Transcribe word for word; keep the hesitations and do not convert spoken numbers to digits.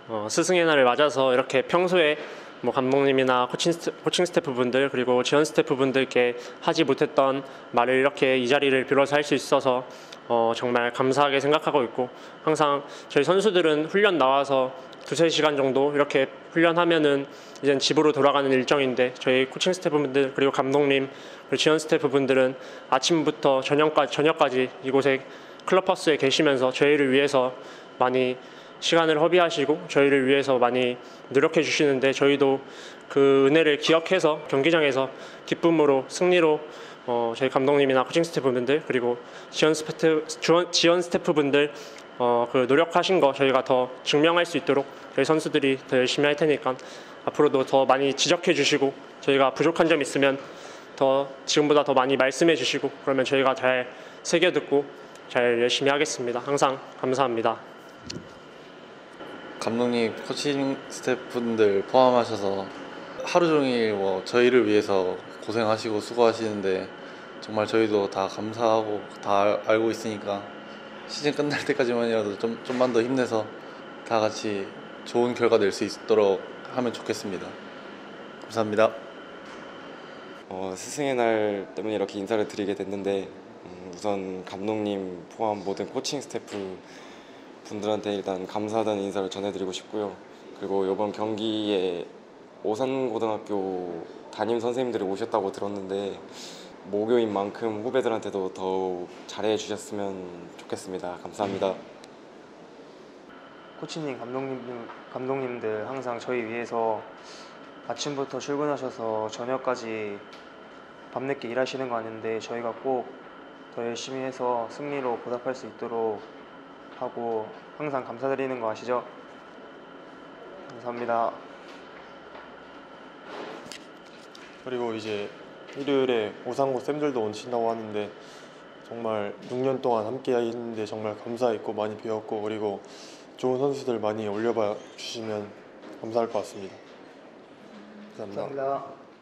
어, 스승의 날을 맞아서 이렇게 평소에 뭐 감독님이나 코칭, 스태, 코칭 스태프분들 그리고 지원 스태프분들께 하지 못했던 말을 이렇게 이 자리를 빌어서 할 수 있어서 어, 정말 감사하게 생각하고 있고, 항상 저희 선수들은 훈련 나와서 두세 시간 정도 이렇게 훈련하면은 이제 집으로 돌아가는 일정인데, 저희 코칭 스태프분들 그리고 감독님 그리고 지원 스태프분들은 아침부터 저녁까지, 저녁까지 이곳에 클럽하우스에 계시면서 저희를 위해서 많이 시간을 허비하시고 저희를 위해서 많이 노력해 주시는데, 저희도 그 은혜를 기억해서 경기장에서 기쁨으로 승리로 어, 저희 감독님이나 코칭 스태프분들 그리고 지원 스태프 지원, 지원 스태프분들 어, 그 노력하신 거 저희가 더 증명할 수 있도록 저희 선수들이 더 열심히 할 테니까 앞으로도 더 많이 지적해 주시고, 저희가 부족한 점 있으면 더 지금보다 더 많이 말씀해 주시고, 그러면 저희가 잘 새겨 듣고 잘 열심히 하겠습니다. 항상 감사합니다. 감독님, 코칭 스태프분들 포함하셔서 하루 종일 뭐 저희를 위해서 고생하시고 수고하시는데 정말 저희도 다 감사하고 다 알고 있으니까 시즌 끝날 때까지만이라도 좀, 좀만 더 힘내서 다 같이 좋은 결과 낼 수 있도록 하면 좋겠습니다. 감사합니다. 어, 스승의 날 때문에 이렇게 인사를 드리게 됐는데, 음, 우선 감독님 포함 모든 코칭 스태프 분들한테 일단 감사하다는 인사를 전해드리고 싶고요. 그리고 이번 경기에 오산고등학교 담임 선생님들이 오셨다고 들었는데 모교인 만큼 후배들한테도 더욱 잘해 주셨으면 좋겠습니다. 감사합니다. 코치님, 감독님, 감독님들 항상 저희 위해서 아침부터 출근하셔서 저녁까지 밤늦게 일하시는 거 아닌데, 저희가 꼭 더 열심히 해서 승리로 보답할 수 있도록 하고 항상 감사드리는 거 아시죠? 감사합니다. 그리고 이제 일요일에 오상고 쌤들도 오신다고 하는데, 정말 육 년 동안 함께 했는데 정말 감사했고 많이 배웠고, 그리고 좋은 선수들 많이 올려봐 주시면 감사할 것 같습니다. 감사합니다. 감사합니다.